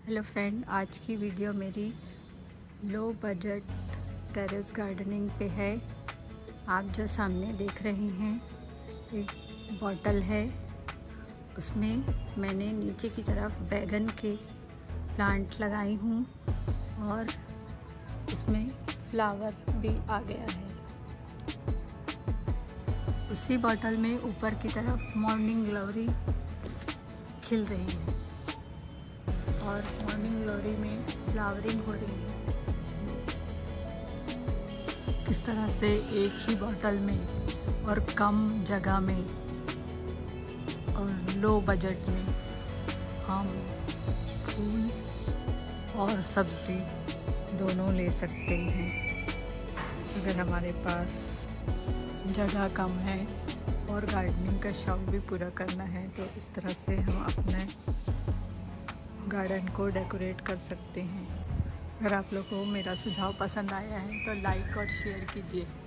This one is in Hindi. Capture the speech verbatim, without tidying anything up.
हेलो फ्रेंड, आज की वीडियो मेरी लो बजट टेरेस गार्डनिंग पे है। आप जो सामने देख रहे हैं एक बॉटल है, उसमें मैंने नीचे की तरफ बैगन के प्लांट लगाई हूँ और उसमें फ्लावर भी आ गया है। उसी बॉटल में ऊपर की तरफ मॉर्निंग ग्लोरी खिल रही है और मॉर्निंग ग्लोरी में फ्लावरिंग हो रही है। इस तरह से एक ही बॉटल में और कम जगह में और लो बजट में हम फूल और सब्ज़ी दोनों ले सकते हैं। अगर हमारे पास जगह कम है और गार्डनिंग का शौक़ भी पूरा करना है तो इस तरह से हम अपने गार्डन को डेकोरेट कर सकते हैं। अगर आप लोगों को मेरा सुझाव पसंद आया है तो लाइक और शेयर कीजिए।